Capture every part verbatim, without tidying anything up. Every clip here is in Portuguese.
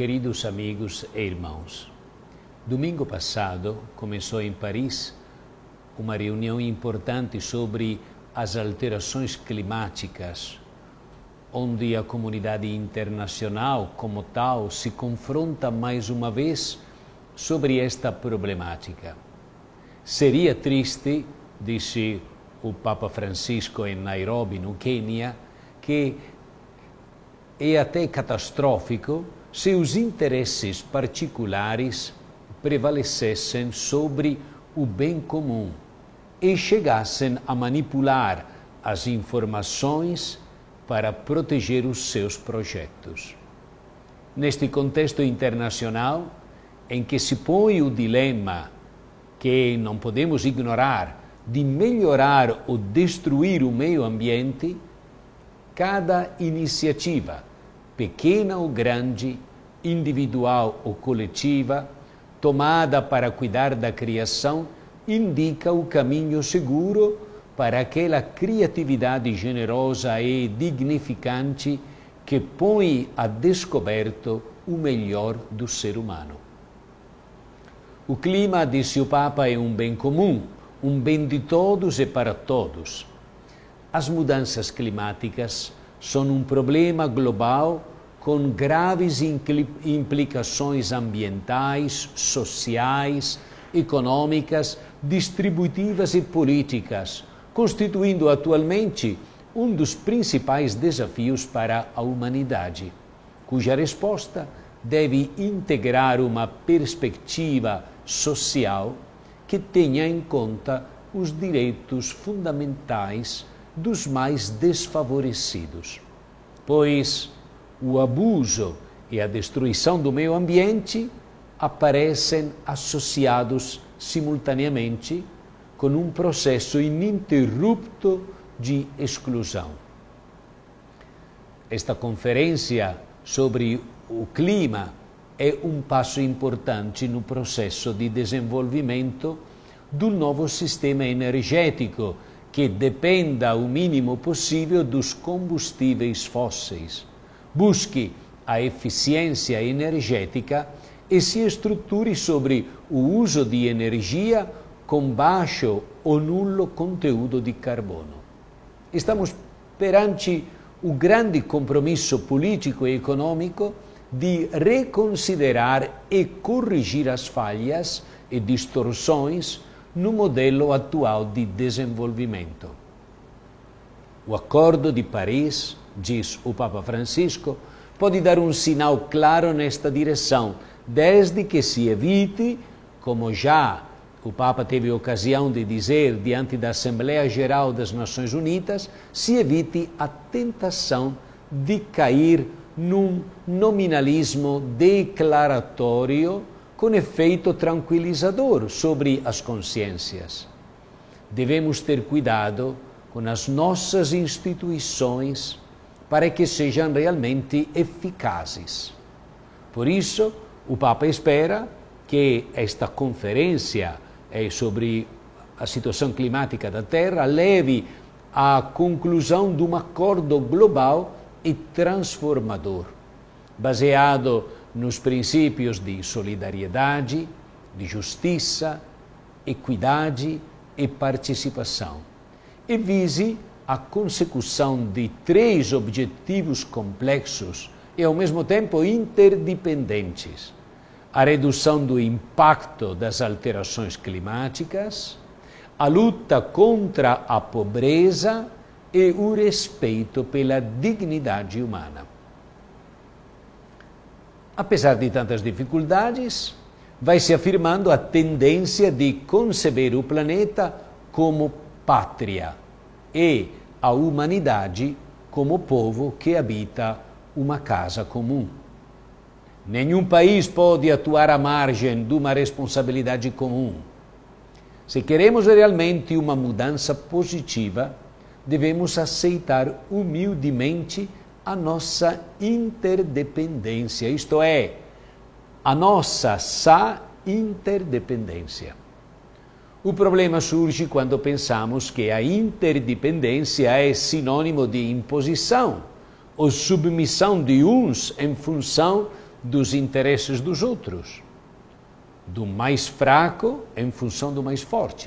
queridos amigos e irmãos, domingo passado começou em Paris uma reunião importante sobre as alterações climáticas, onde a comunidade internacional, como tal, se confronta mais uma vez sobre esta problemática. Seria triste, disse o Papa Francisco em Nairobi, no Quênia, que é até catastrófico se os interesses particulares prevalecessem sobre o bem comum e chegassem a manipular as informações para proteger os seus projetos. Neste contexto internacional, em que se põe o dilema que não podemos ignorar de melhorar ou destruir o meio ambiente, cada iniciativa, pequena ou grande, individual ou coletiva, tomada para cuidar da criação, indica o caminho seguro para aquela criatividade generosa e dignificante que põe a descoberto o melhor do ser humano. O clima, disse o Papa, é um bem comum, um bem de todos e para todos. As mudanças climáticas são um problema global com graves implicações ambientais, sociais, econômicas, distributivas e políticas, constituindo atualmente um dos principais desafios para a humanidade, cuja resposta deve integrar uma perspectiva social que tenha em conta os direitos fundamentais dos mais desfavorecidos, pois o abuso e a destruição do meio ambiente aparecem associados simultaneamente com um processo ininterrupto de exclusão. Esta conferência sobre o clima é um passo importante no processo de desenvolvimento do novo sistema energético que dependa o mínimo possível dos combustíveis fósseis, busque a eficiência energética e se estruture sobre o uso de energia com baixo ou nulo conteúdo de carbono. Estamos perante o grande compromisso político e econômico de reconsiderar e corrigir as falhas e distorções no modelo atual de desenvolvimento. O Acordo de Paris, diz o Papa Francisco, pode dar um sinal claro nesta direção, desde que se evite, como já o Papa teve ocasião de dizer diante da Assembleia Geral das Nações Unidas, se evite a tentação de cair num nominalismo declaratório com efeito tranquilizador sobre as consciências. Devemos ter cuidado com as nossas instituições para que sejam realmente eficazes. Por isso, o Papa espera que esta conferência sobre a situação climática da Terra leve à conclusão de um acordo global e transformador, baseado nos princípios de solidariedade, de justiça, equidade e participação, e vise a consecução de três objetivos complexos e, ao mesmo tempo, interdependentes: a redução do impacto das alterações climáticas, a luta contra a pobreza e o respeito pela dignidade humana. Apesar de tantas dificuldades, vai se afirmando a tendência de conceber o planeta como pátria e a humanidade como povo que habita uma casa comum. Nenhum país pode atuar à margem de uma responsabilidade comum. Se queremos realmente uma mudança positiva, devemos aceitar humildemente a nossa interdependência, isto é, a nossa sã interdependência. O problema surge quando pensamos que a interdependência é sinônimo de imposição ou submissão de uns em função dos interesses dos outros, do mais fraco em função do mais forte.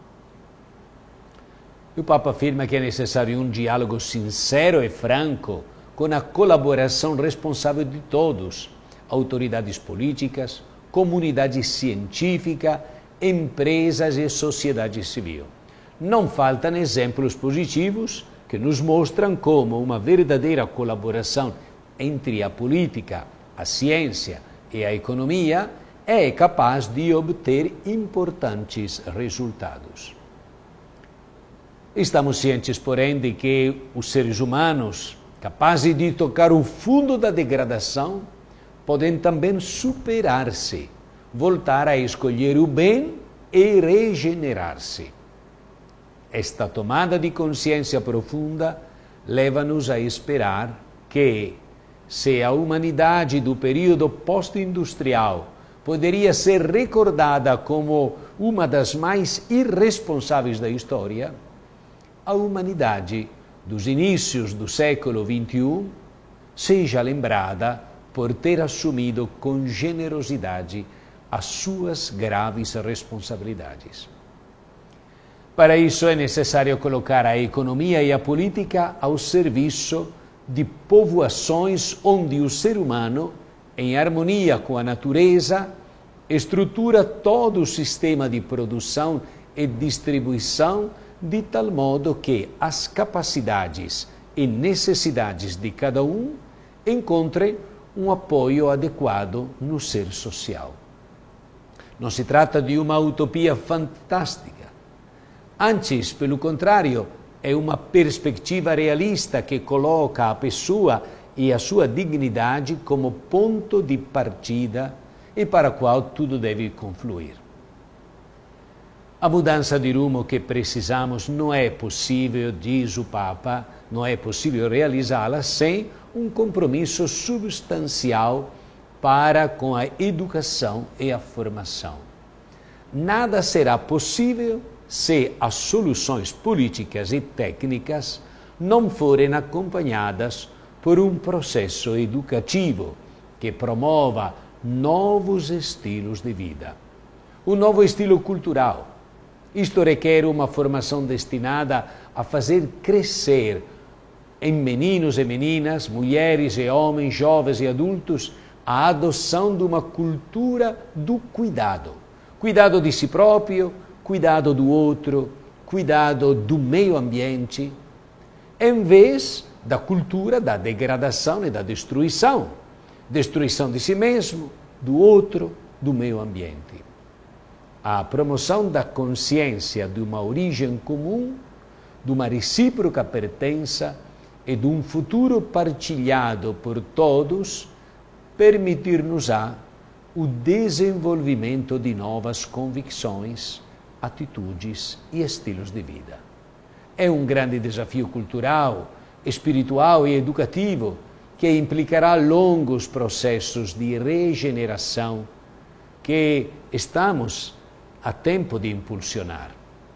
O Papa afirma que é necessário um diálogo sincero e franco com a colaboração responsável de todos, autoridades políticas, comunidade científica, empresas e sociedade civil. Não faltam exemplos positivos que nos mostram como uma verdadeira colaboração entre a política, a ciência e a economia é capaz de obter importantes resultados. Estamos cientes, porém, de que os seres humanos, capazes de tocar o fundo da degradação, podem também superar-se, voltar a escolher o bem e regenerar-se. Esta tomada de consciência profunda leva-nos a esperar que, se a humanidade do período pós-industrial poderia ser recordada como uma das mais irresponsáveis da história, a humanidade dos inícios do século vinte e um seja lembrada por ter assumido com generosidade as suas graves responsabilidades. Para isso é necessário colocar a economia e a política ao serviço de povoações onde o ser humano, em harmonia com a natureza, estrutura todo o sistema de produção e distribuição de tal modo que as capacidades e necessidades de cada um encontrem um apoio adequado no ser social. Não se trata de uma utopia fantástica. Antes, pelo contrário, é uma perspectiva realista que coloca a pessoa e a sua dignidade como ponto de partida e para a qual tudo deve confluir. A mudança de rumo que precisamos não é possível, diz o Papa, não é possível realizá-la sem um compromisso substancial para com a educação e a formação. Nada será possível se as soluções políticas e técnicas não forem acompanhadas por um processo educativo que promova novos estilos de vida. Um novo estilo cultural. Isto requer uma formação destinada a fazer crescer em meninos e meninas, mulheres e homens, jovens e adultos, a adoção de uma cultura do cuidado. Cuidado de si próprio, cuidado do outro, cuidado do meio ambiente, em vez da cultura da degradação e da destruição. Destruição de si mesmo, do outro, do meio ambiente. A promoção da consciência de uma origem comum, de uma recíproca pertença e de um futuro partilhado por todos, permitir-nos-á o desenvolvimento de novas convicções, atitudes e estilos de vida. É um grande desafio cultural, espiritual e educativo que implicará longos processos de regeneração que estamos a tempo de impulsionar.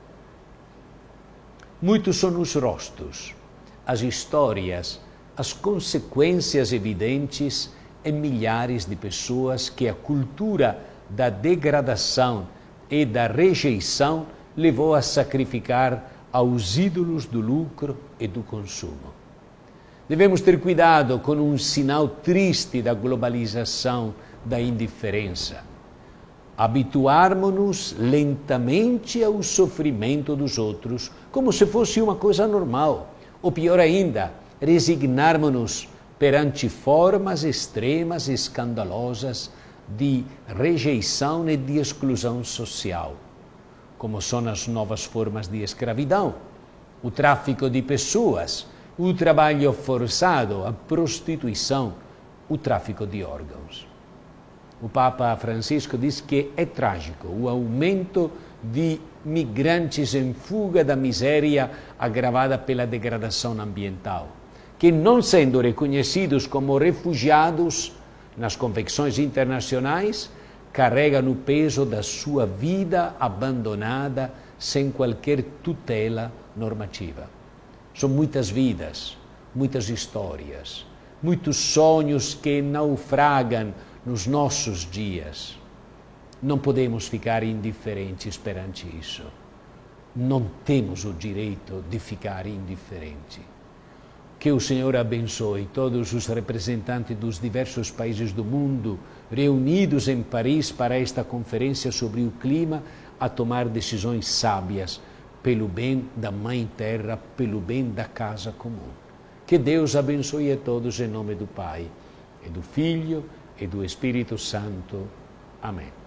Muitos são os rostos, as histórias, as consequências evidentes em milhares de pessoas que a cultura da degradação e da rejeição levou a sacrificar aos ídolos do lucro e do consumo. Devemos ter cuidado com um sinal triste da globalização, da indiferença. Habituarmos-nos lentamente ao sofrimento dos outros, como se fosse uma coisa normal. Ou pior ainda, resignarmos-nos perante formas extremas e escandalosas de rejeição e de exclusão social, como são as novas formas de escravidão, o tráfico de pessoas, o trabalho forçado, a prostituição, o tráfico de órgãos. O Papa Francisco diz que é trágico o aumento de migrantes em fuga da miséria agravada pela degradação ambiental, que, não sendo reconhecidos como refugiados nas convenções internacionais, carregam o peso da sua vida abandonada sem qualquer tutela normativa. São muitas vidas, muitas histórias, muitos sonhos que naufragam nos nossos dias. Não podemos ficar indiferentes perante isso. Não temos o direito de ficar indiferentes. Que o Senhor abençoe todos os representantes dos diversos países do mundo reunidos em Paris para esta conferência sobre o clima, a tomar decisões sábias pelo bem da Mãe Terra, pelo bem da casa comum. Que Deus abençoe a todos em nome do Pai, e do Filho, e do Espírito Santo. Amém.